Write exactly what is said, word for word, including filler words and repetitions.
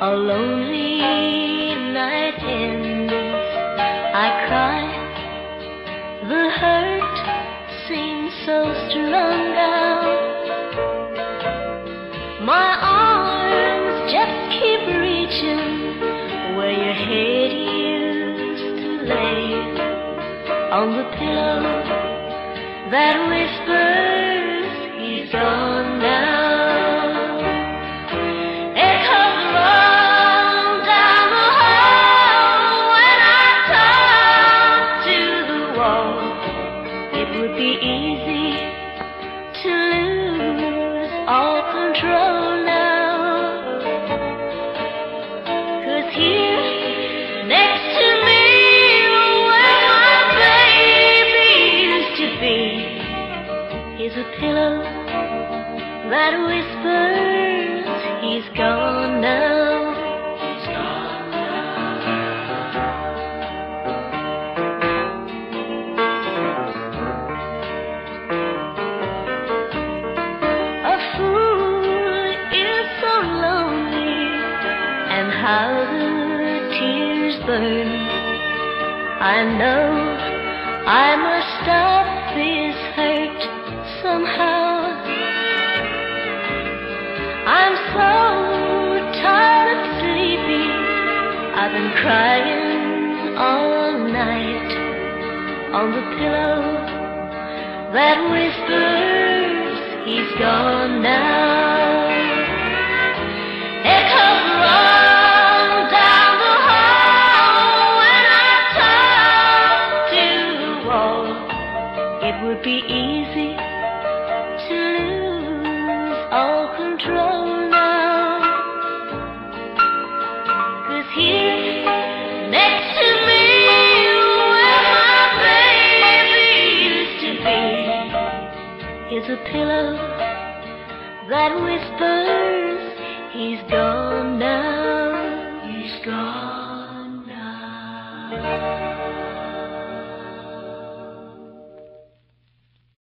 a lonely night ends, I cry. The hurt seems so strong now. My arms just keep reaching where your head used to lay, on the pillow that whispers he's gone now. Easy to lose all control now, 'cause here next to me, where my baby used to be, is a pillow that whispers he's gone now. How the tears burn. I know I must stop this hurt somehow. I'm so tired of sleeping. I've been crying all night on the pillow that whispers he's gone now. It would be easy to lose all control now, 'cause here next to me, where my baby used to be, is a pillow that whispers